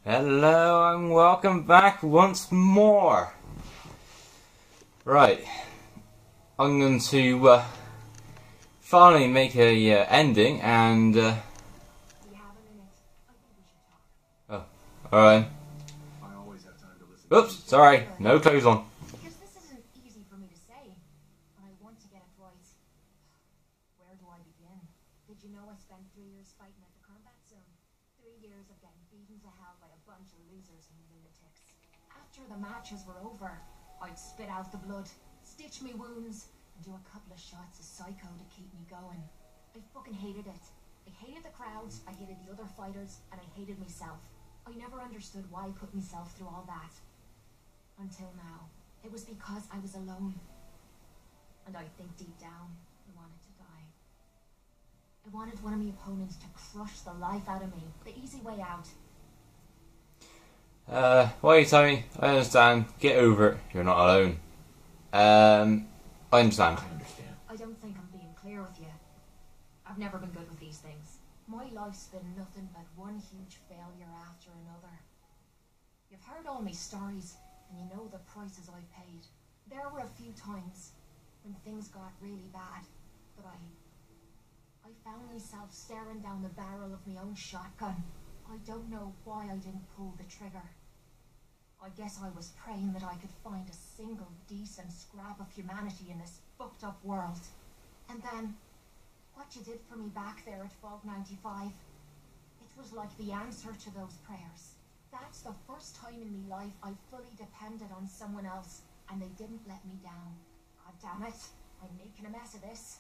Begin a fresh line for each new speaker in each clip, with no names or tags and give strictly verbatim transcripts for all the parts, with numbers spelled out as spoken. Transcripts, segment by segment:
Hello and welcome back once more. Right, I'm going to uh, finally make a uh, ending and. Uh, oh, alright. Oops, sorry, no clothes on.
Because this isn't easy for me to say, and I want to get it right. Where do I begin? Did you know I spent three years fighting at the combat zone? Three years of getting beaten to hell by a bunch of losers and lunatics. After the matches were over, I'd spit out the blood, stitch me wounds, and do a couple of shots of Psycho to keep me going. I fucking hated it. I hated the crowds, I hated the other fighters, and I hated myself. I never understood why I put myself through all that. Until now. It was because I was alone. And I think deep down, I wanted to die. I wanted one of my opponents to crush the life out of me. The easy way out.
Uh, why are you telling me? I understand. Get over it. You're not alone. Um, I understand.
I understand.
I don't think I'm being clear with you. I've never been good with these things. My life's been nothing but one huge failure after another. You've heard all my stories, and you know the prices I've paid. There were a few times when things got really bad, but I... I found myself staring down the barrel of my own shotgun. I don't know why I didn't pull the trigger. I guess I was praying that I could find a single decent scrap of humanity in this fucked up world. And then, what you did for me back there at Vault ninety-five, it was like the answer to those prayers. That's the first time in my life I fully depended on someone else, and they didn't let me down. God damn it, I'm making a mess of this.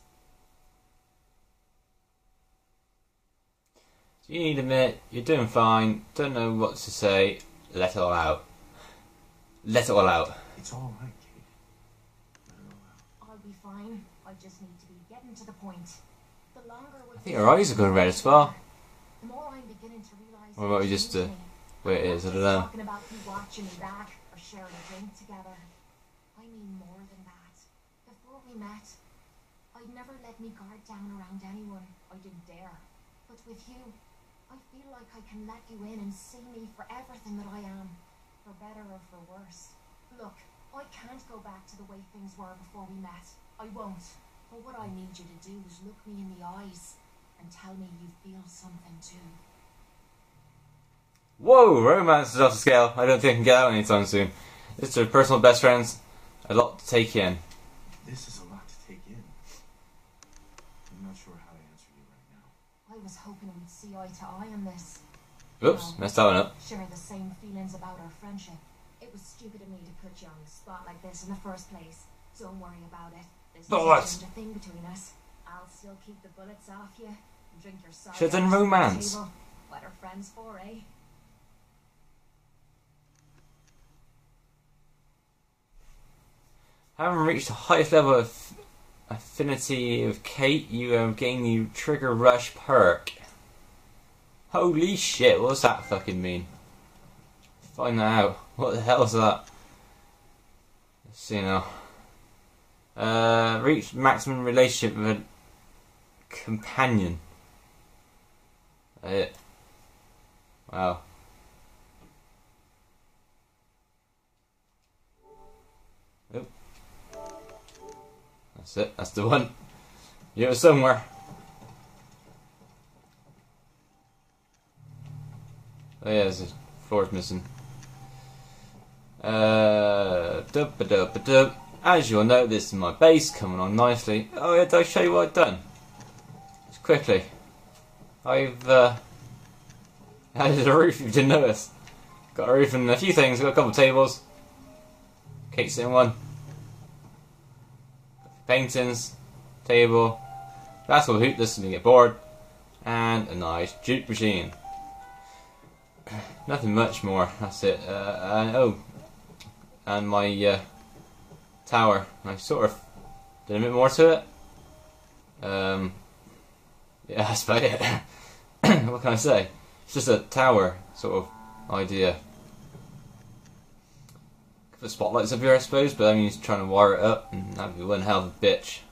You need a minute, you're doing fine, don't know what to say, let it all out. Let it all out.
It's all right, Kate. Let it all out.
I'll be fine. I just need to be getting to the point. The longer we're
I think your eyes are going red as well.
the more I'm beginning to realize.
Or might we just, uh, where it is, I don't know.
Talking about you watching me back or sharing a drink together. I mean more than that. Before we met, I'd never let me guard down around anyone. I didn't dare. But with you, I feel like I can let you in and see me for everything that I am. For better or for worse. Look, I can't go back to the way things were before we met. I won't. But what I need you to do is look me in the eyes and tell me you feel something too.
Whoa, romance is off the scale. I don't think I can get out anytime soon. It's their personal best friends. A lot to take in.
This is a lot to take in. I'm not sure how to answer you right now.
I was hoping we'd see eye to eye on this.
Oops, messed that one up.
Share the same feelings about our friendship. It was stupid of me to put you on the spot like this in the first place. Don't worry about it. This
Bullets.
isn't a thing between us. I'll still keep the bullets off you and drink your cider.
Should've done romance.
What are friends for, eh?
Having reached the highest level of affinity of Kate, you have gained the Trigger Rush perk. Holy shit, what does that fucking mean? Find that out. What the hell is that? Let's see now. Uh, reach maximum relationship with a companion. That's it. Wow. Oop. That's it, that's the one. You're somewhere. Oh yeah, there's a floor's missing. Uh, dub -ba -dub -ba -dub. As you'll note, this is my base coming on nicely. Oh yeah, did I show you what I've done? Just quickly. I've uh, added a roof if you didn't notice. Got a roof and a few things, got a couple of tables. Kate's in one. Paintings, table, classical hoop, this is me get bored, and a nice juke machine. Nothing much more, that's it. Uh, and, oh, and my uh, tower. I sort of did a bit more to it. Um, yeah, that's about it. What can I say? It's just a tower sort of idea. Could put spotlights up here, I suppose, but I mean, he's trying to wire it up, and that'd be one hell of a bitch.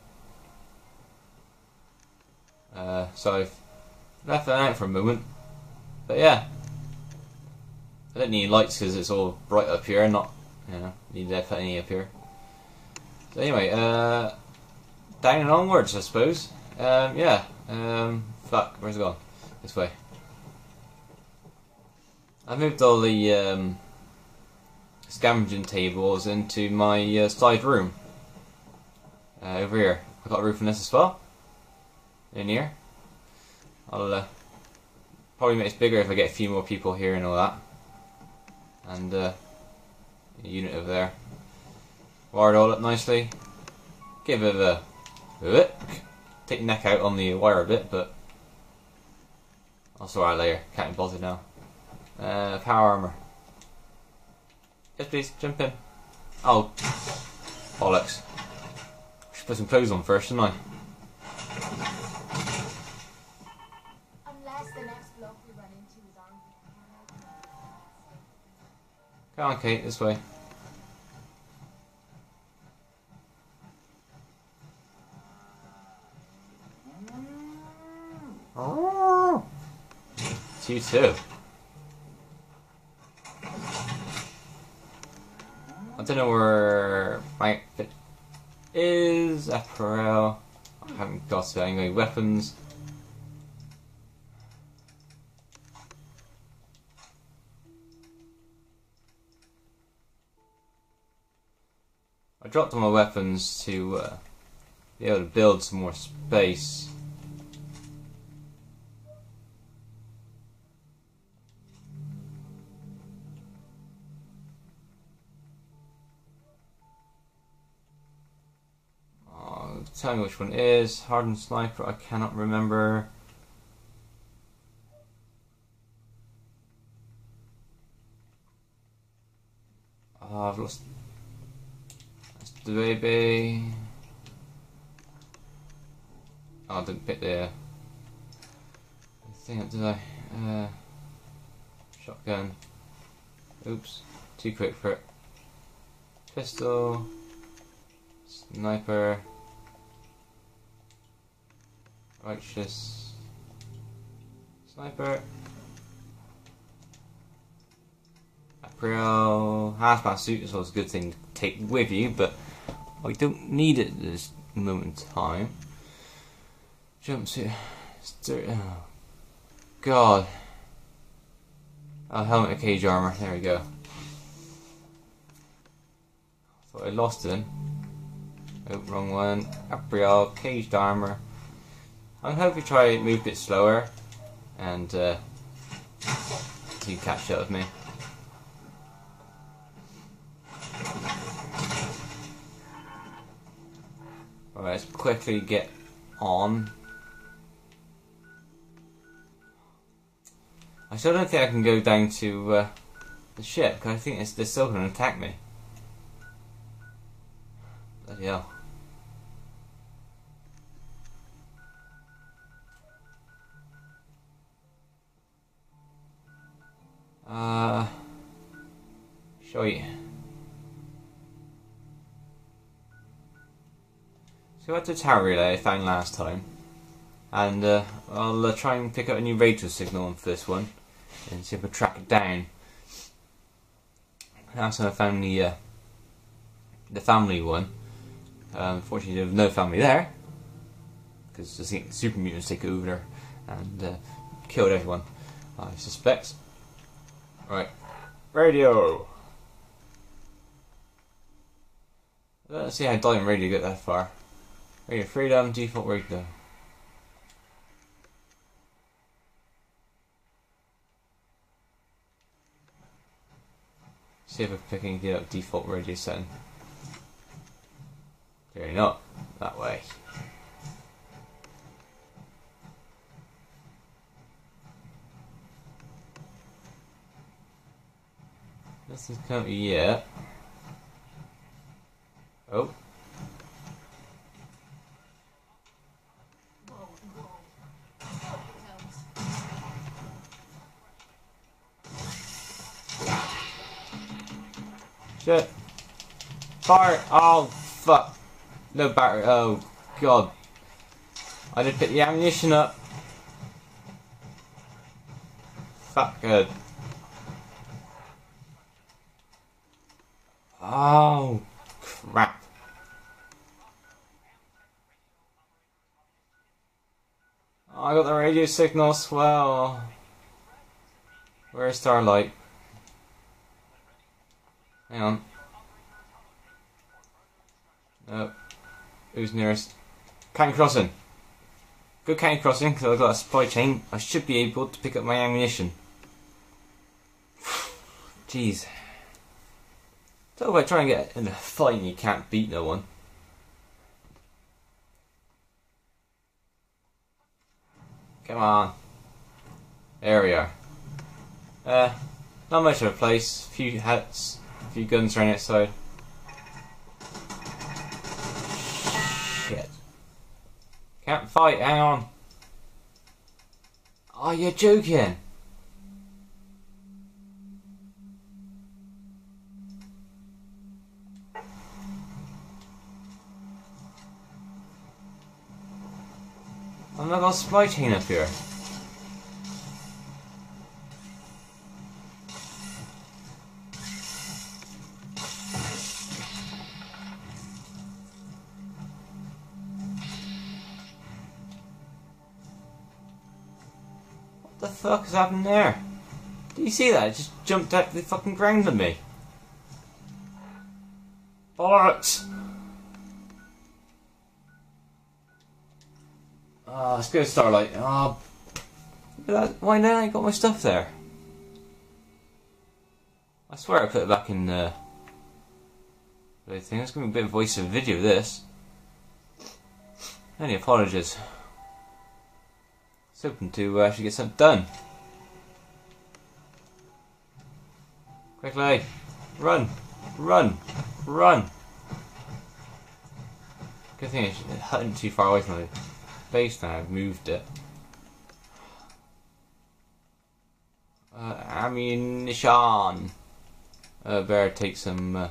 Uh, so I've left that out for a moment. But yeah. I don't need lights because it's all bright up here, not, you know, need to put any up here. So anyway, uh, down and onwards, I suppose. Um, yeah, um, fuck, where's it gone? This way. I moved all the um, scavenging tables into my uh, side room. Uh, over here. I've got a roof on this as well. In here. I'll uh, probably make it bigger if I get a few more people here and all that. And uh, a unit over there. Wire it all up nicely. Give it a bit. Take the neck out on the wire a bit, but I'll sort out later. Can't be bothered now. Uh, power armor. Yes, please, jump in. Oh, bollocks. Should put some clothes on first, shouldn't I?
Unless the next bloke we run into is armed with a
Come on, Kate, this way. It's you too. I don't know where my outfit is. Apparel. I haven't got it. Anyway, weapons. I dropped all my weapons to uh, be able to build some more space. Oh, tell me which one it is. Hardened sniper, I cannot remember. Oh, I've lost. The baby. Oh, I didn't pick the thing up, did I? Uh, shotgun. Oops, too quick for it. Pistol. Sniper. Righteous. Sniper. Apparel. Hazmat suit is always a good thing to take with you, but I don't need it at this moment in time. Jumpsuit. Oh, God. Oh, helmet and cage armor. There we go. Thought I lost it. Oh, wrong one. Apparel, caged armor. I'm hoping to try to move a bit slower and uh, so you catch up with me. Alright, let's quickly get on. I still don't think I can go down to uh, the ship, because I think it's, they're still going to attack me. Bloody hell. Uh, show you. So I went to the tower relay I found last time, and uh, I'll uh, try and pick up a new radio signal for this one, and see if I track it down. Last time I found the uh, the family one. Uh, unfortunately, there was no family there, because I think super mutants take over and uh, killed everyone, I suspect. Right, radio. Let's see how Diamond Radio get that far. Radio freedom, default radio. See if we're picking the up default radio setting. Clearly not. That way. Nothing's come yet. Oh. Shit. Fire! Oh, fuck. No battery. Oh, God. I did pick the ammunition up. Fuck, good. Oh, crap. Oh, I got the radio signal as well. Where's Starlight? Hang on. No. Who's nearest? Canyon Crossing. Good Canyon Crossing, because I've got a supply chain. I should be able to pick up my ammunition. Jeez. Talk about trying to get in a fight and you can't beat no one. Come on. There we are. Uh, not much of a place. A few hats, a few guns around outside. Shit. Can't fight, hang on. Oh, you're joking. I'm not got a supply chain up here. What the fuck is happening there? Do you see that? It just jumped out the fucking ground at me. Bollocks! Oh, let's go Starlight. Oh, look at that. Why now I got my stuff there? I swear I put it back in the uh, thing. It's going to be a bit of voice of video, this. Any apologies. It's hoping to uh, actually get something done. Quickly! Run! Run! Run! Good thing it's hutting too far away from the base now. I've moved it. Uh, ammunition! Uh, better take some uh,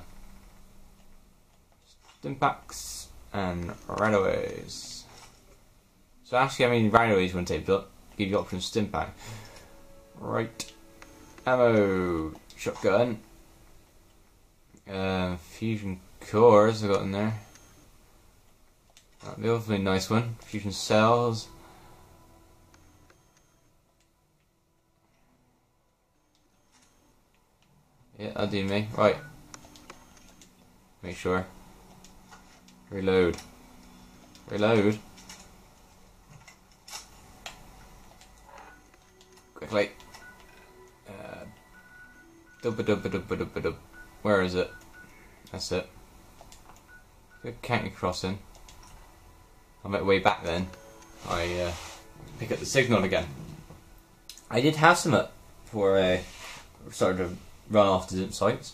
Stimpaks and Ranaways. So actually, I mean, Ranaways won't take, but give you option Stimpak. Right. Ammo. Shotgun. Uh, fusion cores I got in there. That'll be hopefully a nice one. Fusion cells. Yeah, that'll do me. Right. Make sure. Reload. Reload. Quickly. Uh, dubba dubba dubba dubba dub. Where is it? That's it. Good Canyon Crossing. On my way back then, I uh, pick up the signal again. I did have some up before I started to run off to different sites.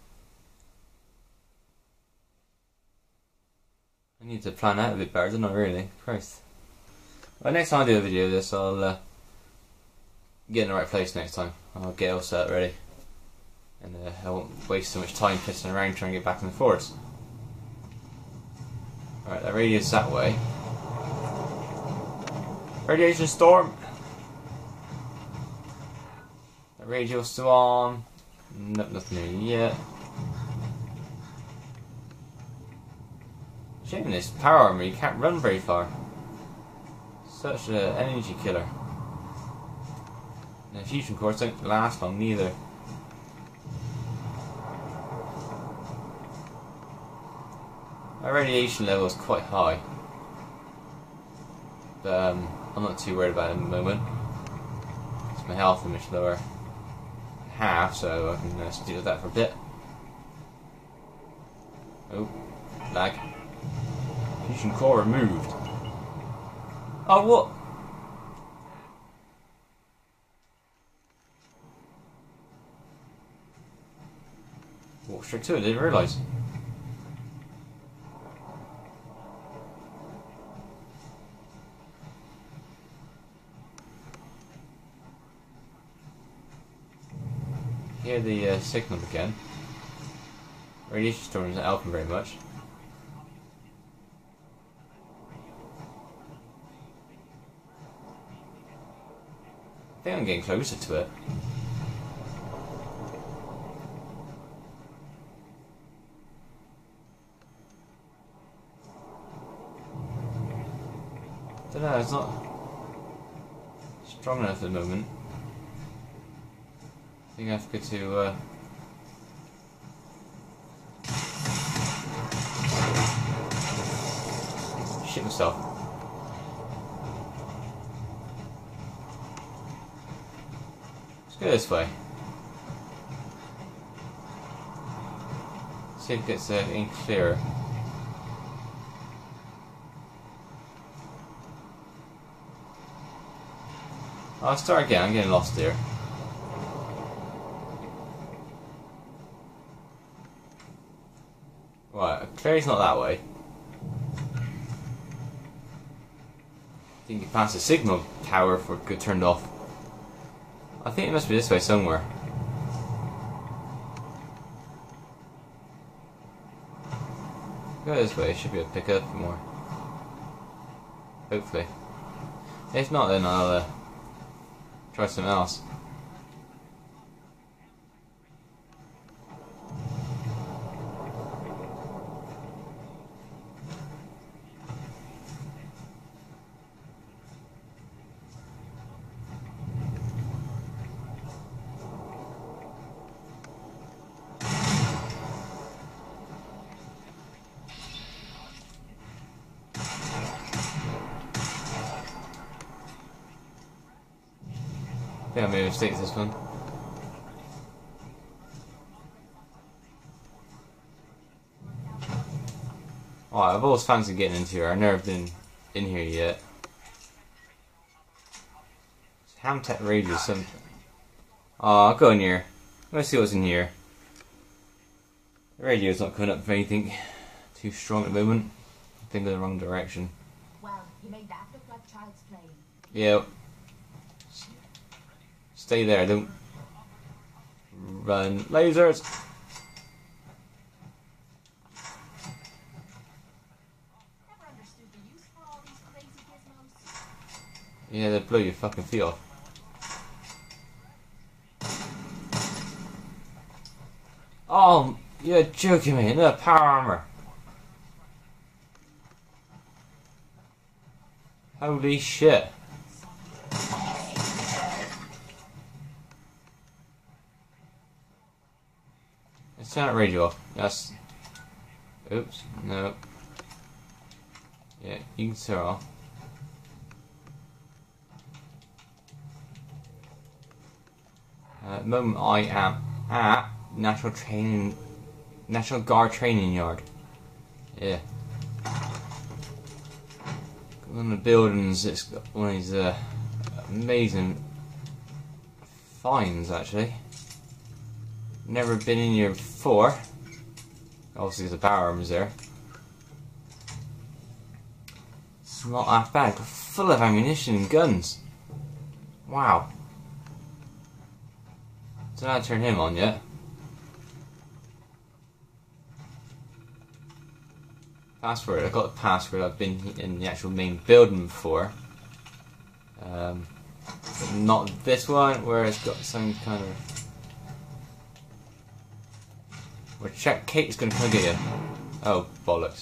I need to plan out a bit better, don't I, really? Christ. Well, next time I do a video of this, I'll uh, get in the right place next time. I'll get all set ready. And uh, I won't waste so much time pissing around trying to get back in the forest. Alright, that radio's that way. Radiation storm! The radio's still on. Nope, nothing here yet. Shame this power armor, you can't run very far. Such an energy killer. And the fusion cores don't last long neither. My radiation level is quite high. But um, I'm not too worried about it at the moment. Because my health is much lower. Half, so I can uh, deal with that for a bit. Oh, lag. Fusion core removed. Oh, what? Walked straight to it, didn't realise. Hear the uh, signal again. Radiation storm isn't helping very much. I think I'm getting closer to it. don't know, it's not strong enough at the moment. I think I have to go to uh, shit myself. Let's go this way. See if it gets uh, any clearer. I'll start again, I'm getting lost here. Right, clearly it's not that way. I think you passed the signal tower for it got turned off. I think it must be this way somewhere. Go this way, should be able to pick up more. Hopefully. If not, then I'll uh, try something else. I think I made a mistake with this one. Oh, I've always fancied getting into here. I've never been in here yet. Hamtech radio something. Oh, I'll go in here. Let's see what's in here. The radio's not coming up for anything too strong at the moment. I think in the wrong direction.
Well, you made that look like child's play.
Yeah. Stay there, don't run. Lasers!
Never understood the use for all these crazy gizmos.
Yeah, they blow your fucking feet off. Oh, you're joking me. Another power armor. Holy shit. Let's turn that radio off. That's... Oops. No. Yeah, you can turn it off. Uh, at the moment I am at National Training... National Guard Training Yard. Yeah. One of the buildings, it's got one of these uh, amazing finds actually. Never been in here before. Obviously there's a power arms there. It's not that bad, but full of ammunition and guns. Wow. Don't know how to turn him on yet. Password, I got the password, I've been in the actual main building before. Um, but not this one, where it's got some kind of... Where check Kate's gonna come and get you. Oh, bollocks.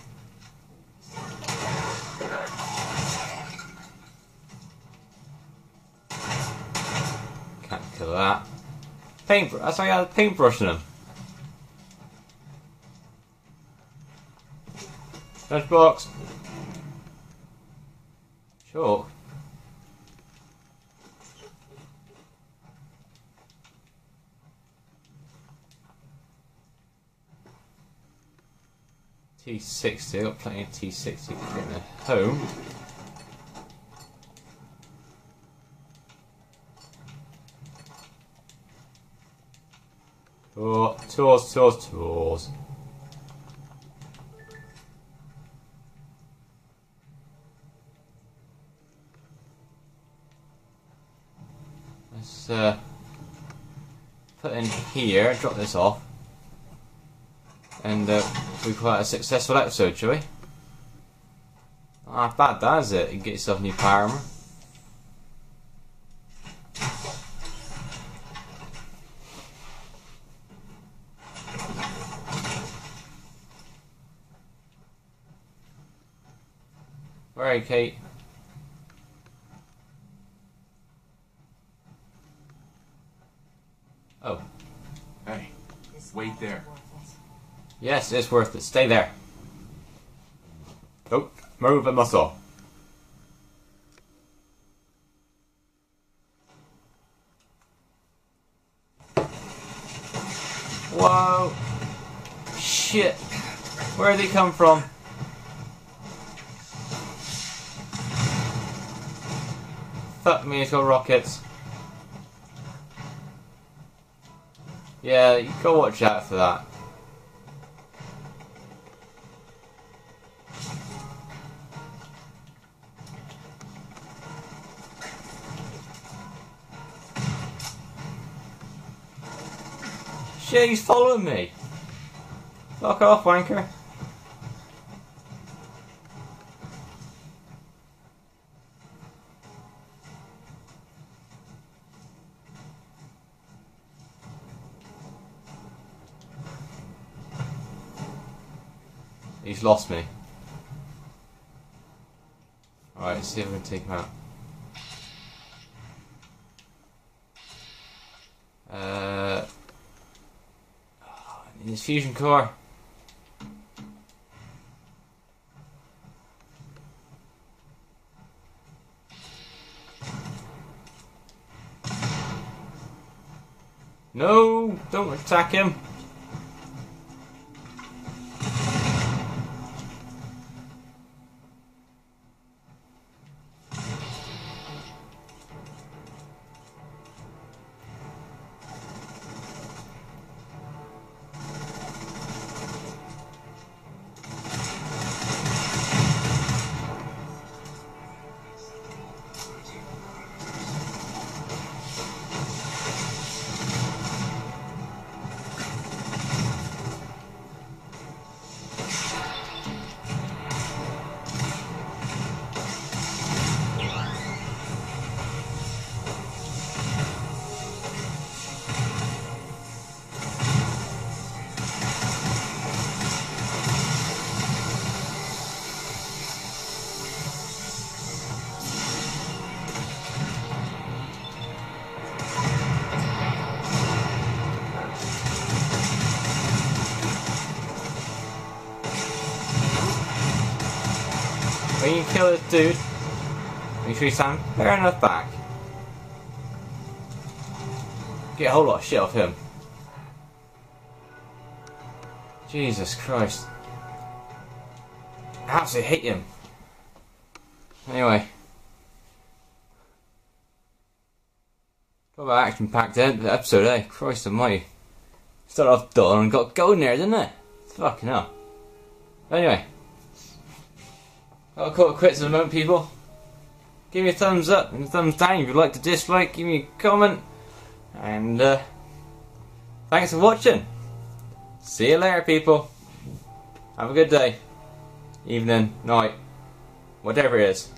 Can't kill that. Paint, that's why I had a paintbrush in them. Lunchbox. Sure. T sixty, I've got plenty of T sixty to get me home. Oh, tools, tools, tools. Let's uh, put in here, drop this off, and uh, we've quite a successful episode, shall we? Not bad, that is it. You can get yourself a new power armor. Alright, Kate.
Wait there.
Yes, it's worth it. Stay there. Don't move a muscle. Whoa. Shit. Where did they come from? Fuck me, it's got rockets. Yeah, you gotta watch out for that. Shit, he's following me. Fuck off, wanker. He's lost me. Alright, let's see if we can take him out. Uh, in his fusion core. No, don't attack him. When you kill this dude, make sure you stand fair enough back. Get a whole lot of shit off him. Jesus Christ. I absolutely hate him. Anyway. Got about action packed episode, eh? Christ almighty. Started off dull and got going there, didn't it? Fucking hell. Anyway. I'll call it quits at the moment, people. Give me a thumbs up and a thumbs down if you'd like to dislike. Give me a comment. And uh, thanks for watching. See you later, people. Have a good day. Evening, night, whatever it is.